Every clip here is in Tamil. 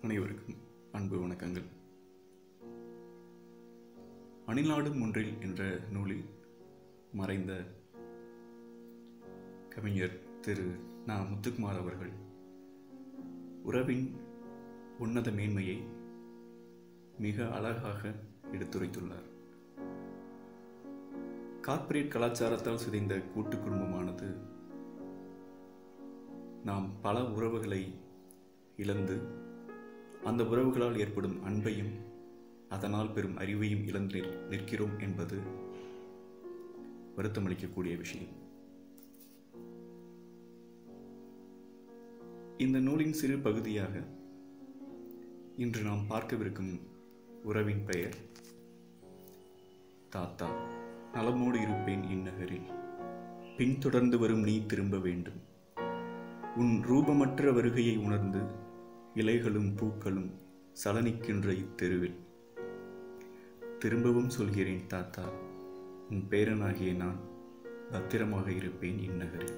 அனைவருக்கும் அன்பு வணக்கங்கள். அணிலாடும் ஒன்றில் என்ற நூலில் மறைந்த கவிஞர் திரு நா. முத்துக்குமார் அவர்கள் உறவின் உன்னத மேன்மையை மிக அழகாக எடுத்துரைத்துள்ளார். கார்ப்பரேட் கலாச்சாரத்தால் சிதைந்த கூட்டு குடும்பமானது நாம் பல உறவுகளை இழந்து அந்த உறவுகளால் ஏற்படும் அன்பையும் அதனால் பெறும் அறிவையும் இழந்து நிற்கிறோம் என்பது வருத்தமளிக்கக்கூடிய விஷயம். இந்த நூலின் சிறு பகுதியாக இன்று நாம் பார்க்கவிருக்கும் உறவின் பெயர் தாத்தா. நலமோடு இருப்பேன் இந்நகரில், பின்தொடர்ந்து வரும் நீ திரும்ப வேண்டும். உன் ரூபமற்ற வருகையை உணர்ந்து இலைகளும் பூக்களும் சலனிக்கின்ற இத்தெருவில் திரும்பவும் சொல்கிறேன் தாத்தா, உன் பேரனாகிய நான் பத்திரமாக இருப்பேன் இந்நகரில்.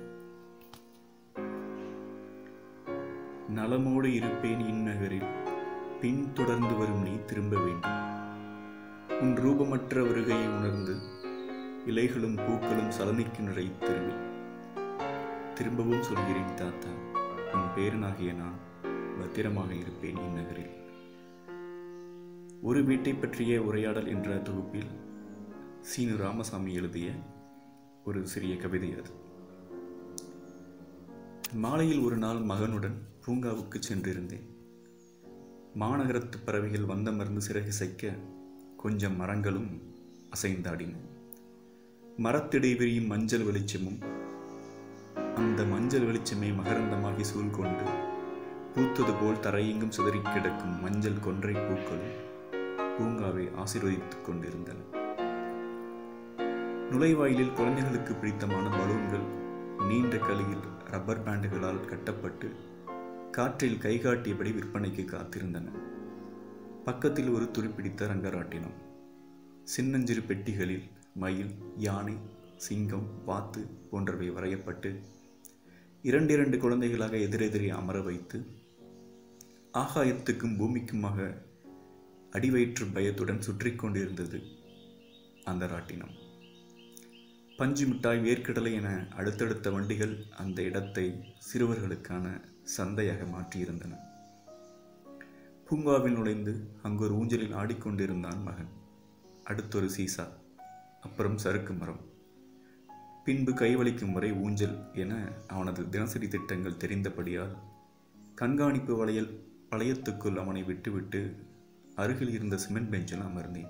நலமோடு இருப்பேன் இந்நகரில், பின்தொடர்ந்து வரும் நீ திரும்ப வேண்டும். உன் ரூபமற்ற வருகையை உணர்ந்து இலைகளும் பூக்களும் சலனிக்கின்ற இத்தெருவில் திரும்பவும் சொல்கிறேன் தாத்தா, உன் பேரனாகிய நான் பத்திரமாக இருப்பேன் இந்நகரில். ஒரு வீட்டை பற்றிய உரையாடல் என்ற தொகுப்பில் சீனு ராமசாமி எழுதிய ஒரு சிறிய கவிதை அது. மாலையில் ஒரு நாள் மகனுடன் பூங்காவுக்கு சென்றிருந்தேன். மாநகரத்து பறவைகள் வந்தமர்ந்து சிறகிசைக்க கொஞ்சம் மரங்களும் அசைந்தாடின. மரத்திடை விரியும் மஞ்சள் வெளிச்சமும் அந்த மஞ்சள் வெளிச்சமே மகரந்தமாகி சூழ்கொண்டு பூத்தது போல் தரையெங்கும் சிதறி கிடக்கும் மஞ்சள் கொன்றை பூக்களும் பூங்காவை ஆசீர்வதித்துக் கொண்டிருந்தன. நுழைவாயிலில் குழந்தைகளுக்கு பிடித்தமான பலூன்கள் நீண்ட கலியில் ரப்பர் பேண்டுகளால் கட்டப்பட்டு காற்றில் கைகாட்டியபடி விற்பனைக்கு காத்திருந்தன. பக்கத்தில் ஒரு துருப்பிடித்த ரங்கராட்டினம். சின்னஞ்சிறு பெட்டிகளில் மயில், யானை, சிங்கம், வாத்து போன்றவை வரையப்பட்டு இரண்டு குழந்தைகளாக எதிரெதிரே அமர வைத்து ஆகாயத்துக்கும் பூமிக்குமாக அடிவயிற்று பயத்துடன் சுற்றி கொண்டிருந்தது அந்த ராட்டினம். பஞ்சு மிட்டாய், வேர்க்கடலை என அடுத்தடுத்த வண்டிகள் அந்த இடத்தை சிறுவர்களுக்கான சந்தையாக மாற்றியிருந்தன. பூங்காவில் நுழைந்து அங்கொரு ஊஞ்சலில் ஆடிக்கொண்டிருந்தான் மகன். அடுத்தொரு சீசா, அப்புறம் சறுக்கு மரம், பின்பு கைவலிக்கும் வரை ஊஞ்சல் என அவனது தினசரி திட்டங்கள் தெரிந்தபடியால் கண்காணிப்பு வளையத்துக்குள் அவனை விட்டுவிட்டு அருகில் இருந்த சிமெண்ட் பெஞ்சில் அமர்ந்தேன்.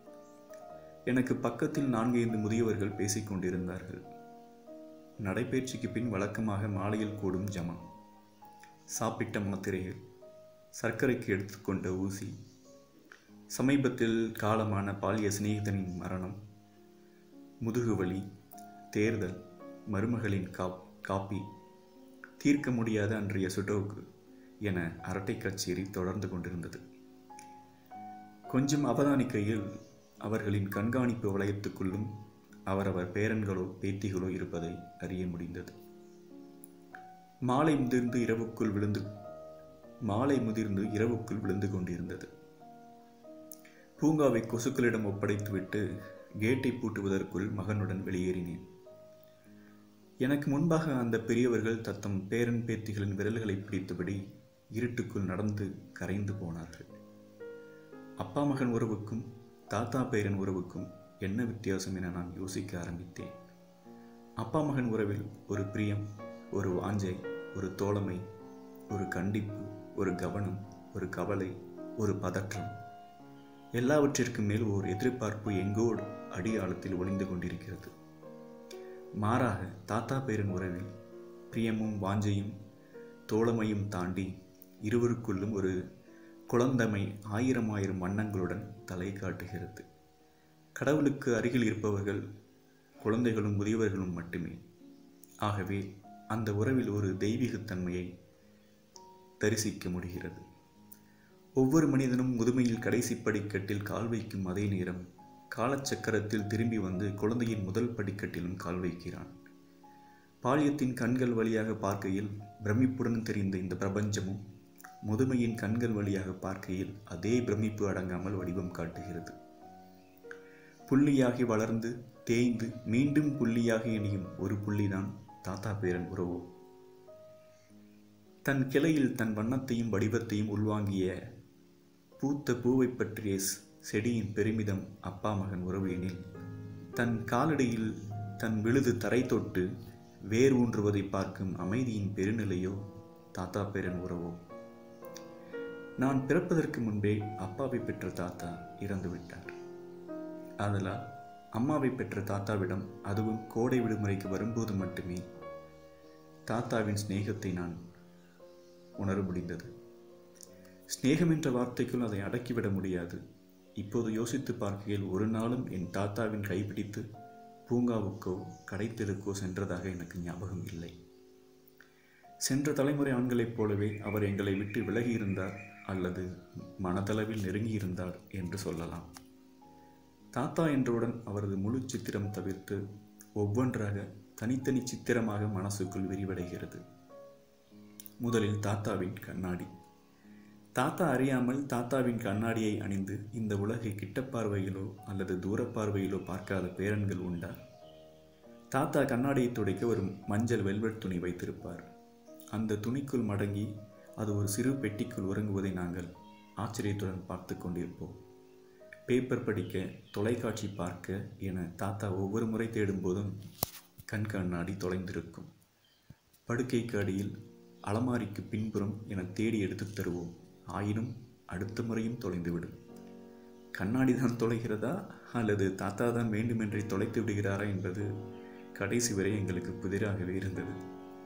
எனக்கு பக்கத்தில் 4-5 முதியவர்கள் பேசிக் கொண்டிருந்தார்கள். நடைபயிற்சிக்கு பின் வழக்கமாக மாலையில் கூடும் ஜமா, சாப்பிட்ட மாத்திரைகள், சர்க்கரைக்கு எடுத்துக்கொண்ட ஊசி, சமீபத்தில் காலமான பாலிய சிநேகிதனின் மரணம், முதுகுவலி, தேர்தல், மருமகளின் காப்பி, தீர்க்க முடியாத அன்றைய சுடோக்கு என அரட்டை கச்சேரி தொடர்ந்து கொண்டிருந்தது. கொஞ்சம் அவதானிக்கையில் அவர்களின் கண்காணிப்பு வளையத்துக்குள்ளும் அவரவர் பேரன்களோ பேத்திகளோ இருப்பதை அறிய முடிந்தது. மாலை முதிர்ந்து இரவுக்குள் விழுந்து கொண்டிருந்தது. பூங்காவை கொசுக்களிடம் ஒப்படைத்துவிட்டு கேட்டை பூட்டுவதற்குள் மகனுடன் வெளியேறினேன். எனக்கு முன்பாக அந்த பெரியவர்கள் தத்தம் பேரன் பேத்திகளின் விரல்களை பிடித்தபடி இருட்டுக்குள் நடந்து கரைந்து போனார்கள். அப்பா மகன் உறவுக்கும் தாத்தா பேரன் உறவுக்கும் என்ன வித்தியாசம் என நான் யோசிக்க ஆரம்பித்தேன். அப்பா மகன் உறவில் ஒரு பிரியம், ஒரு வாஞ்சை, ஒரு தோழமை, ஒரு கண்டிப்பு, ஒரு கவனம், ஒரு கவலை, ஒரு பதற்றம், எல்லாவற்றிற்கும் மேல் ஓர் எதிர்பார்ப்பு எங்கோ அடியாழத்தில் ஒளிந்து கொண்டிருக்கிறது. மாறாக தாத்தா பேரன் உறவில் பிரியமும் வாஞ்சையும் தோழமையும் தாண்டி இருவருக்குள்ளும் ஒரு குழந்தமை 1000 வண்ணங்களுடன் தலை காட்டுகிறது. கடவுளுக்கு அருகில் இருப்பவர்கள் குழந்தைகளும் முதியவர்களும் மட்டுமே. ஆகவே அந்த உறவில் ஒரு தெய்வீகத்தன்மையை தரிசிக்க முடிகிறது. ஒவ்வொரு மனிதனும் முதுமையில் கடைசி படிக்கட்டில் கால் வைக்கும் அதே நேரம் காலச்சக்கரத்தில் திரும்பி வந்து குழந்தையின் முதல் படிக்கட்டிலும் கால் வைக்கிறான். பாலியத்தின் கண்கள் வழியாக பார்க்கையில் பிரமிப்புடன் தெரிந்த இந்த பிரபஞ்சமும் முதுமையின் கண்கள் வழியாக பார்க்கையில் அதே பிரமிப்பு அடங்காமல் வடிவம் காட்டுகிறது. புள்ளியாகி வளர்ந்து தேய்ந்து மீண்டும் புள்ளியாக இணையும் ஒரு புள்ளிதான் தாத்தா பேரன் உறவு. தன் கிளையில் தன் வண்ணத்தையும் வடிவத்தையும் உள்வாங்கிய பூத்த பூவை பற்றிய செடியின் பெருமிதம் அப்பா மகன் உறவு எனில், தன் காலடியில் தன் விழுது தரை தொட்டு வேர் ஊன்றுவதை பார்க்கும் அமைதியின் பெருநிலையோ தாத்தா பேரன் உறவோ. நான் பிறப்பதற்கு முன்பே அப்பாவை பெற்ற தாத்தா இறந்து விட்டார். ஆதலால் அம்மாவை பெற்ற தாத்தாவிடம், அதுவும் கோடை விடுமுறைக்கு வரும்போது மட்டுமே தாத்தாவின் சிநேகத்தை நான் உணர முடிந்தது. சிநேகம் என்ற வார்த்தைக்குள் அதை அடக்கிவிட முடியாது. இப்போது யோசித்து பார்க்கையில் ஒரு நாளும் என் தாத்தாவின் கைப்பிடித்து பூங்காவுக்கோ கடைத்தெருக்கோ சென்றதாக எனக்கு ஞாபகம் இல்லை. சென்ற தலைமுறை ஆண்களைப் போலவே அவர் எங்களை விட்டு விலகியிருந்தார் அல்லது மனதளவில் நெருங்கியிருந்தார் என்று சொல்லலாம். தாத்தா என்றவுடன் அவரது முழு சித்திரம் தவிர்த்து ஒவ்வொன்றாக தனித்தனி சித்திரமாக மனசுக்குள் விரிவடைகிறது. முதலில் தாத்தாவின் கண்ணாடி. தாத்தா அறியாமல் தாத்தாவின் கண்ணாடியை அணிந்து இந்த உலகை கிட்டப்பார்வையிலோ அல்லது தூரப்பார்வையிலோ பார்க்காத பேரன்கள் உண்டா? தாத்தா கண்ணாடியை துடைக்க ஒரு மஞ்சள் வெல்வெட் துணி வைத்திருப்பார். அந்த துணிக்குள் மடங்கி அது ஒரு சிறு பெட்டிக்குள் உறங்குவதை நாங்கள் ஆச்சரியத்துடன் பார்த்து கொண்டிருப்போம். பேப்பர் படிக்க, தொலைக்காட்சி பார்க்க என தாத்தா ஒவ்வொரு முறை தேடும் போதும் கண் கண்ணாடி தொலைந்திருக்கும். படுக்கைக்கு அடியில், அலமாரிக்கு பின்புறம் என தேடி எடுத்து தருவோம். ஆயினும் அடுத்த முறையும் தொலைந்துவிடும். கண்ணாடி தான் தொலைகிறதா அல்லது தாத்தா தான் வேண்டுமென்றே தொலைத்து விடுகிறாரா என்பது கடைசி வரை எங்களுக்கு புதிராகவே இருந்தது.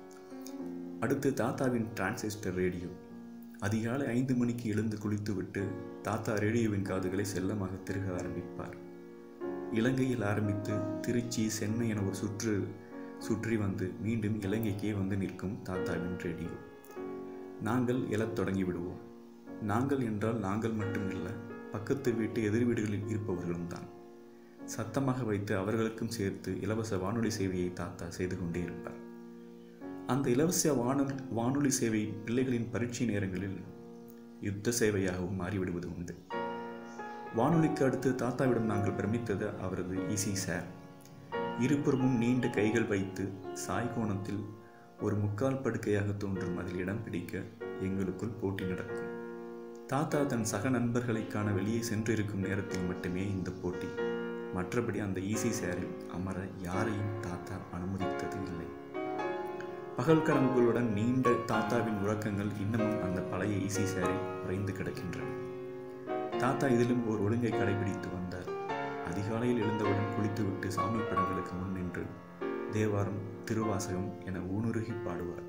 அடுத்து தாத்தாவின் டிரான்சிஸ்டர் ரேடியோ. அதிகாலை 5 மணிக்கு எழுந்து குளித்துவிட்டு தாத்தா ரேடியோவின் காதுகளை செல்லமாக திருக ஆரம்பிப்பார். இலங்கையில் ஆரம்பித்து திருச்சி, சென்னை என ஒரு சுற்றி வந்து மீண்டும் இலங்கைக்கே வந்து நிற்கும் தாத்தாவின் ரேடியோ. நாங்கள் எழத் தொடங்கி விடுவோம். நாங்கள் என்றால் நாங்கள் மட்டும் இல்லை, பக்கத்து வீட்டு எதிர் வீடுகளில் இருப்பவர்களும் தான். சத்தமாக வைத்து அவர்களுக்கும் சேர்த்து இலவச வானொலி சேவையை தாத்தா செய்து கொண்டே இருப்பார். அந்த இலவச வானொலி சேவை பிள்ளைகளின் பரீட்சை நேரங்களில் யுத்த சேவையாகவும் மாறிவிடுவது உண்டு. வானொலிக்கு அடுத்து தாத்தாவிடம் நாங்கள் பிரமித்தது அவரது ஈசி சேர். இருபுறமும் நீண்ட கைகள் வைத்து சாய்கோணத்தில் ஒரு முக்கால் படுக்கையாக தோன்றும் அதில் இடம் பிடிக்க எங்களுக்குள் போட்டி நடக்கும். தாத்தா தன் சக நண்பர்களை காண வெளியே சென்றிருக்கும் நேரத்தில் மட்டுமே இந்த போட்டி. மற்றபடி அந்த ஈசி சேரில் அமர யாரையும் தாத்தா அனுமதித்தது இல்லை. பகல் கனவுகளுடன் நீண்ட தாத்தாவின் உறக்கங்கள் இன்னமும் அந்த பழைய ஈசி சேரில் உறைந்து கிடக்கின்றன. தாத்தா இதிலும் ஒரு ஒழுங்கை கடைபிடித்து வந்தார். அதிகாலையில் எழுந்தவுடன் குளித்துவிட்டு சாமி படங்களுக்கு முன் நின்று தேவாரம், திருவாசகம் என ஊனுருகி பாடுவார்.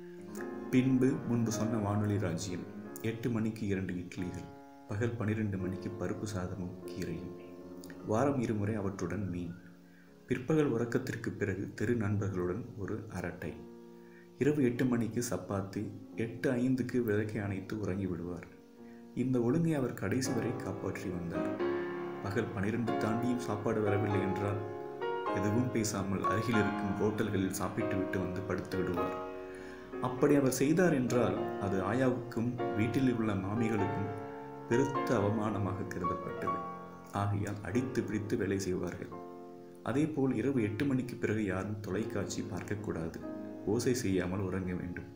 பின்பு முன்பு சொன்ன வானொலி ராஜ்யம். 8 மணிக்கு 2 இட்லிகள், பகல் 12 மணிக்கு பருப்பு சாதமும் கீரையும், வாரம் 2 முறை அவற்றுடன் மீன். பிற்பகல் உறக்கத்திற்கு பிறகு தெரு நண்பர்களுடன் ஒரு அரட்டை. இரவு 8 மணிக்கு சப்பாத்தி, 8:05க்கு விளக்கை அணைத்து உறங்கி விடுவார். இந்த ஒழுங்கை அவர் கடைசி வரை காப்பாற்றி வந்தார். பகல் 12 தாண்டியும் சாப்பாடு வரவில்லை என்றால் எதுவும் பேசாமல் அருகில் இருக்கும் ஹோட்டல்களில் சாப்பிட்டு விட்டு வந்து படுத்து விடுவார். அப்படி அவர் செய்தார் என்றால் அது ஆயாவுக்கும் வீட்டில் உள்ள மாமிகளுக்கும் பெருத்த அவமானமாக கருதப்பட்டது. ஆகையால் அடித்து பிடித்து வேலை செய்வார்கள். அதேபோல் இரவு 8 மணிக்கு பிறகு யாரும் தொலைக்காட்சி பார்க்கக்கூடாது. ஓசை செய்யாமல் உறங்க வேண்டும்.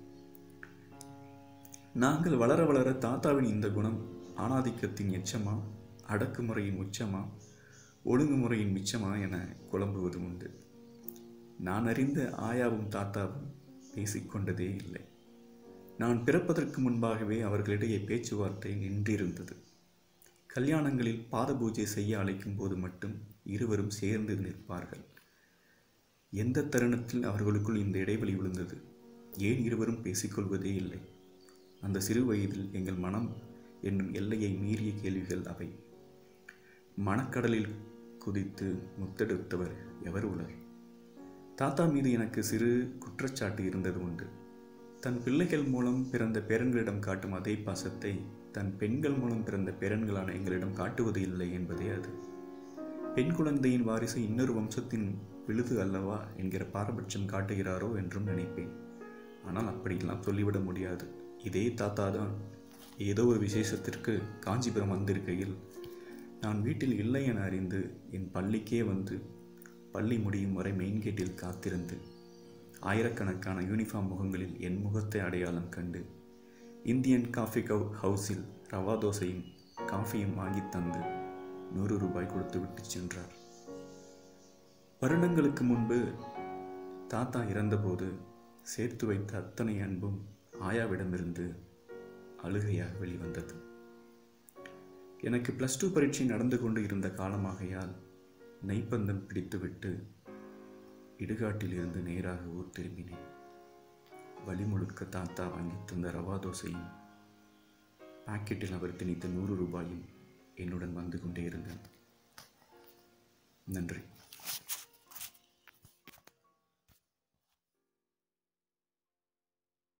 நாங்கள் வளர வளர தாத்தாவின் இந்த குணம் ஆணாதிக்கத்தின் எச்சமா, அடக்குமுறையின் உச்சமா, ஒழுங்குமுறையின் மிச்சமா என குழம்புவது உண்டு. நான் அறிந்த ஆயாவும் தாத்தாவும் பேசிக்கொண்டதே இல்லை. நான் பிறப்பதற்கு முன்பாகவே அவர்களிடையே பேச்சுவார்த்தை நின்றிருந்தது. கல்யாணங்களில் பாத பூஜை செய்ய அழைக்கும் போது மட்டும் இருவரும் சேர்ந்து நிற்பார்கள். எந்த தருணத்தில் அவர்களுக்குள் இந்த இடைவெளி விழுந்தது? ஏன் இருவரும் பேசிக்கொள்வதே இல்லை? அந்த சிறு வயதில் எங்கள் மனம் என்னும் எல்லையை மீறிய கேள்விகள் அவை. மனக்கடலில் குதித்து முத்தெடுத்தவர் எவர் உளர்? தாத்தா மீது எனக்கு சிறு குற்றச்சாட்டு இருந்தது உண்டு. தன் பிள்ளைகள் மூலம் பிறந்த பேரன்களிடம் காட்டும் அதே பாசத்தை தன் பெண்கள் மூலம் பிறந்த பேரன்களான எங்களிடம் காட்டுவது இல்லை என்பதே அது. பெண் குழந்தையின் வாரிசு இன்னொரு வம்சத்தின் விழுது அல்லவா என்கிற பாரபட்சம் காட்டுகிறாரோ என்றும் நினைப்பேன். ஆனால் அப்படியெல்லாம் சொல்லிவிட முடியாது. இதே தாத்தா தான் ஏதோ ஒரு விசேஷத்திற்கு காஞ்சிபுரம் வந்திருக்கையில் நான் வீட்டில் இல்லை என அறிந்து என் பள்ளிக்கே வந்து பள்ளி முடியும் வரை மெயின் கேட்டில் காத்திருந்து ஆயிரக்கணக்கான யூனிஃபார்ம் முகங்களில் என் முகத்தை அடையாளம் கண்டு இந்தியன் காஃபி ஹவுஸில் ரவா தோசையும் காஃபியும் வாங்கி தந்து 100 ரூபாய் கொடுத்து விட்டு சென்றார். வருடங்களுக்கு முன்பு தாத்தா இறந்தபோது சேர்த்து வைத்த அத்தனை அன்பும் ஆயாவிடமிருந்து அழுகையாக வெளிவந்தது. எனக்கு +2 பரீட்சை நடந்து கொண்டு இருந்த காலமாகையால் நெய்ப்பந்தம் பிடித்துவிட்டு இடுகாட்டில் இருந்து நேராக ஊர் திரும்பினேன். வழி முழுக்க தாத்தா வாங்கி தந்த ரவா தோசையும் பாக்கெட்டில் அவர் திணித்த 100 ரூபாயும் என்னுடன் வந்து கொண்டே இருந்தேன். நன்றி.